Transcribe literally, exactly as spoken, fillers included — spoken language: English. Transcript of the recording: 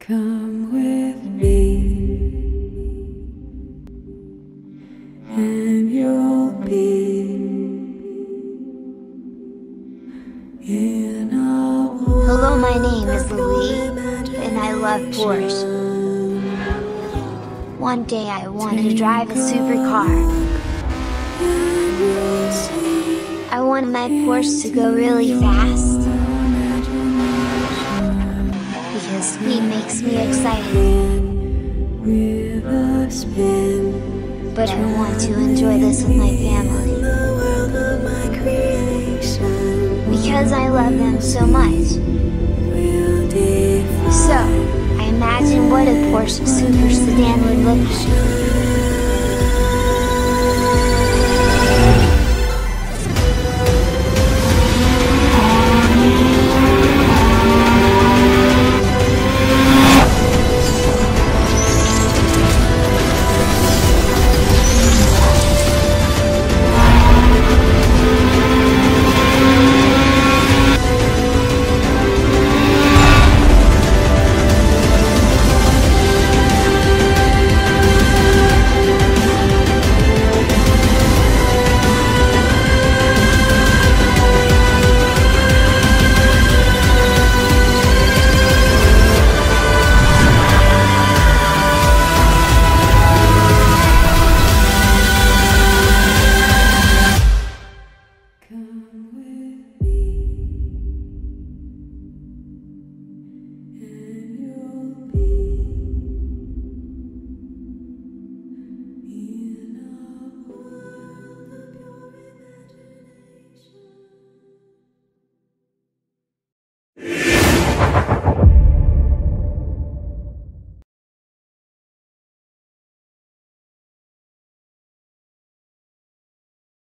Come with me, and you'll be in a world. Hello, my name is Louis, and I love Porsche. One day I want to drive a supercar. I want my Porsche to go really fast, because speed makes me excited. But I want to enjoy this with my family, because I love them so much. So, I imagine what a Porsche Super Sedan would look like.